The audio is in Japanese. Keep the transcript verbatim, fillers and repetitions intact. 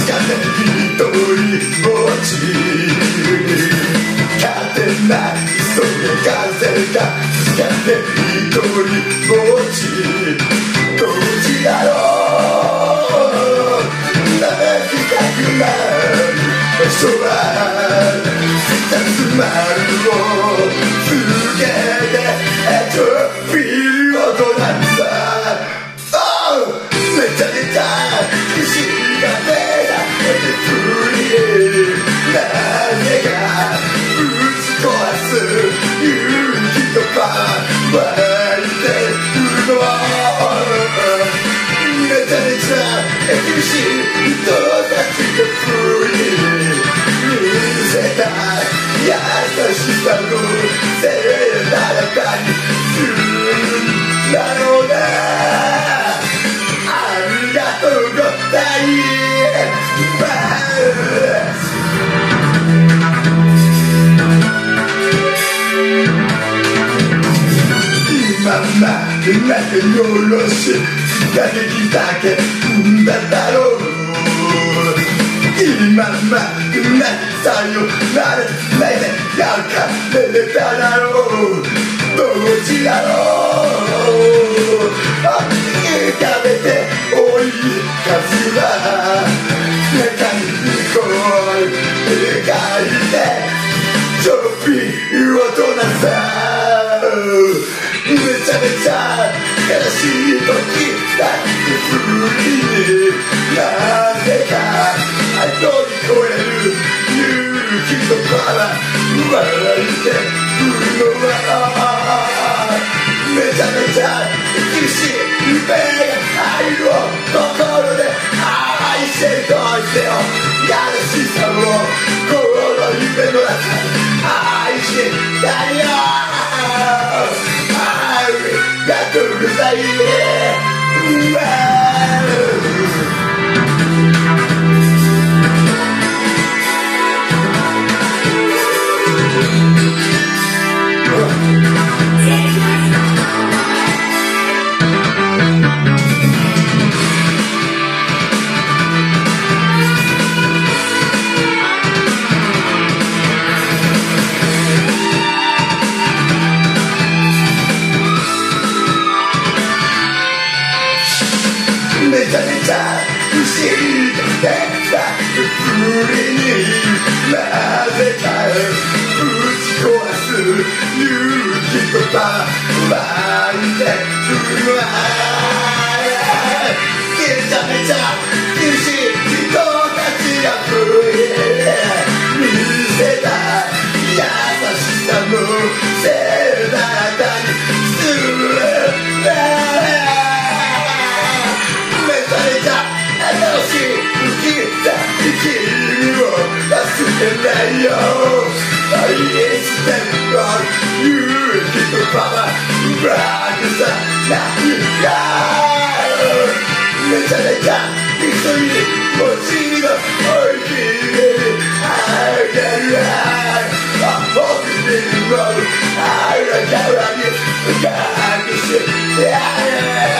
つかんで一人ぼっち勝てないそれ風がつかんで一人ぼっちどっちだろう泣きたくなる場所は集まるを続けてエトフィールドなんだめちゃめちゃ不思議が出た手振りなぜかぶち壊す勇気とか湧いてるのめちゃめちゃ苦しい人たちが振り見せた優しさのせいならかにするんだろうなありがとうございます今までなくよろし打撃だけ踏んだだろう今までなくさよならないでやかれれただろうどっちだろう浮かべておい数は中にこう描いてちょっぴり大人さめちゃめちゃ悲しい時だってふりになぜか乗り越える勇気とパワー湧いてくるのはめちゃめちゃ苦しい夢が入るを心で愛してといてよやらしさをこの夢の中愛したいよありがとうございますめちゃめちゃ不思議でだふりになぜかぶち壊す勇気とか湧いてくるわめちゃめちゃ苦しい人たちが増え見せた優しさのせいだったりする楽しい生きた君を忘れないよ愛してる勇気とパワーうまくさ何かめちゃめちゃ一緒に持ちのおいしいあげるあ僕にもあらかわに隠してやる